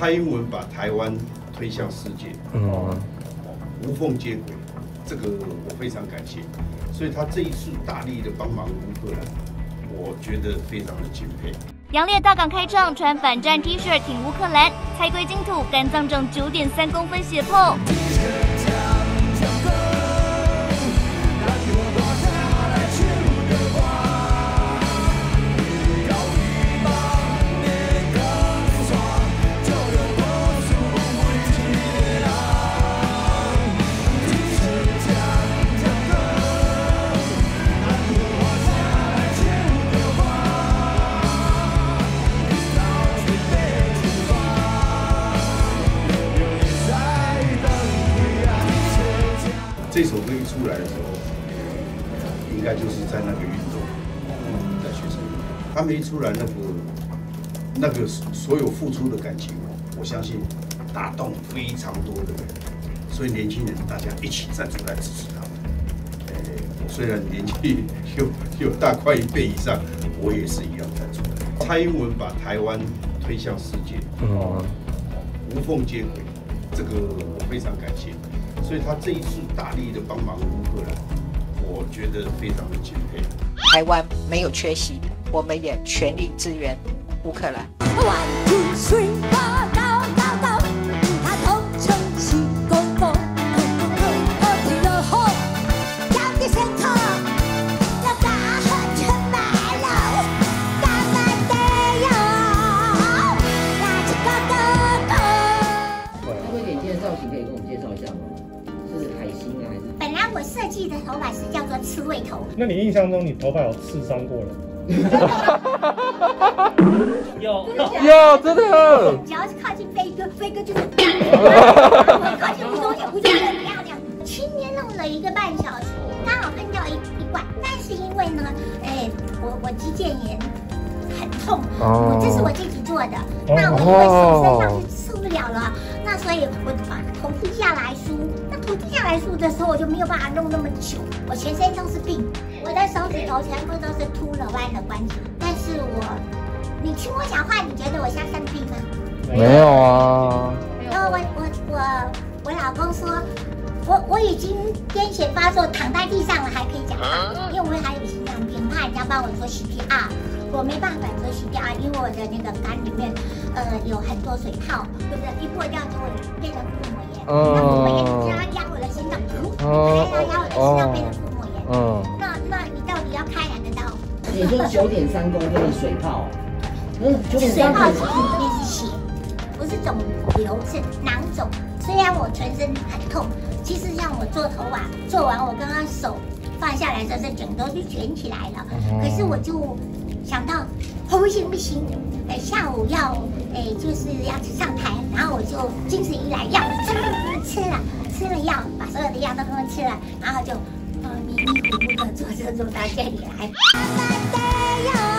蔡英文把台湾推向世界，无缝接轨，这个我非常感谢。所以他这一次大力的帮忙乌克兰，我觉得非常的敬佩。 杨烈到港开唱，穿反战 T 恤挺乌克兰，才归净土，肝脏整9.3公分血泡。 这首歌一出来的时候，应该就是在那个运动，在学生运动，他们一出来，那个所有付出的感情，我相信打动非常多的人，所以年轻人大家一起站出来支持他们。我虽然年纪有大快1倍以上，我也是一样站出来。蔡英文把台湾推向世界，无缝接轨，这个我非常感谢。所以他这一次大力的帮忙乌克兰，我觉得非常的敬佩。 台湾没有缺席，我们也全力支援乌克兰。 我设计的头发是叫做刺猬头。 那你印象中你头发有刺伤过了？ 有，真的。 只要是靠近飞哥，飞哥就是。我靠近吴宗宪，吴宗宪漂亮。7年弄了1个半小时，刚好喷掉一罐。但是因为呢，我肌腱炎很痛，这是我自己做的。那我因为手身上受不了了，那所以我把头低下来梳。头低下来梳的时候，我就没有办法弄那么久，我全身都是病，我的手指头全部都是秃了弯的关节。但是你听我讲话，你觉得我像生病吗？ 没有啊。 然后我老公说，我已经癫痫发作，躺在地上了还可以讲话，因为我还有心脏病，怕人家帮我做 CPR， 我没办法做 CPR， 因为我的那个肝里面有很多水泡，就是一破掉就会变成腹膜炎。那腹膜炎只要压我的心脏，压我的心脏变成腹膜炎。那你到底要开哪个刀？ 也就是9.3公分的水泡。 水泡其实里面是血，不是肿瘤，是囊肿。虽然我全身很痛，其实像我做头发做完，我刚刚手放下来的时候，整个都卷起来了。可是我就想到，不行，下午要就是要上台，然后我就精神一来，药吃了药，把所有的药都给我吃了，然后就迷迷糊糊的坐到这里来。